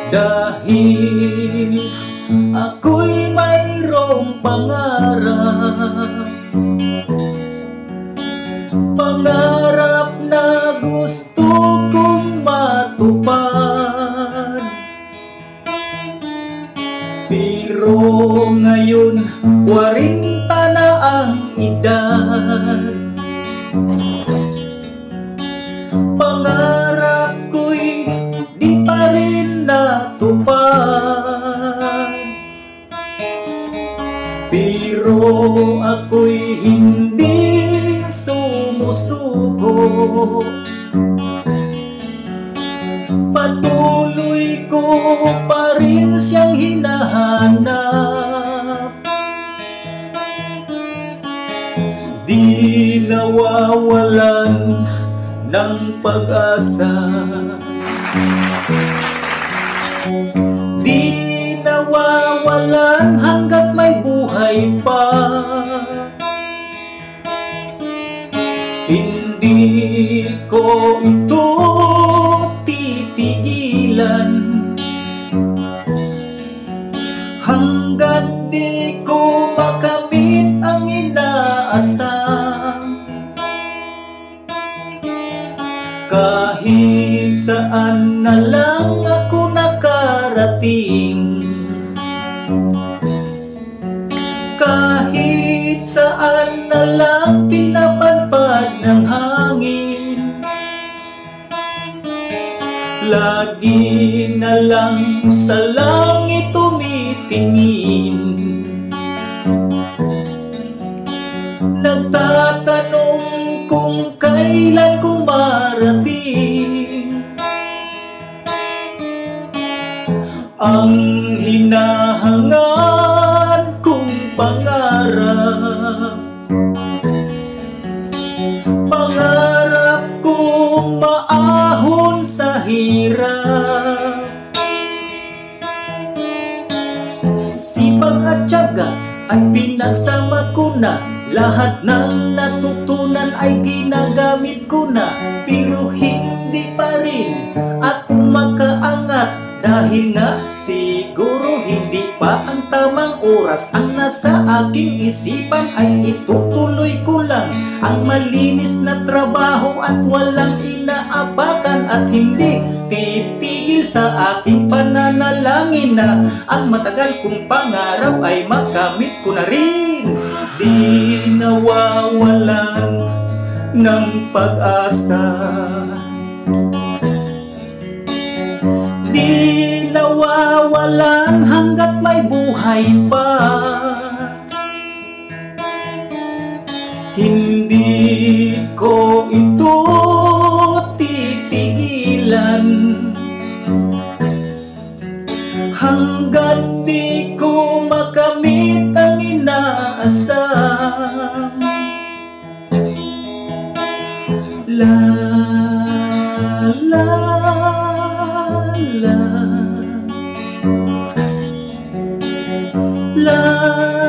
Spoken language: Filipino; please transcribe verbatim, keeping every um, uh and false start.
Dahil ako'y mayroong pangarap, pangarap na gusto kong matupad. Pero ngayon, kwarenta na ang edad. Pangarap ko'y di pa rin natupad. Pero ako'y hindi sumusuko. Patuloy ko pa rin siyang hinahanap. Di nawawalan ng pag-asa. Di nawawalan hanggat may buhay pa. Hindi ko ito titigilan hanggat di ko makamit ang inaasam. Kahit saan na lang ako nakarating, kahit saan na lang pinapadpad ng hangin, lagi na lang sa langit tumitingin. Nagtatanong kung kailan ko marating ang hinahangad kong pangarap. Pangarap kong maahon sa hirap. Sipag at tiyaga ay pinagsama ko na. Lahat ng natutunan ay ginagamit ko na. Pero hindi pa rin ako makaangat. Dahil nga siguro hindi pa ang tamang oras. Ang nasa aking isipan ay itutuloy ko lang ang malinis na trabaho at walang inaapakan. At hindi titigil sa aking pananalangin na ang matagal kong pangarap ay makamit ko na rin. Di nawawalan ng pag-asa. Di nawawalan hanggat may buhay pa. Hindi ko ito titigilan hanggat di ko makamit ang inaasam. La la la la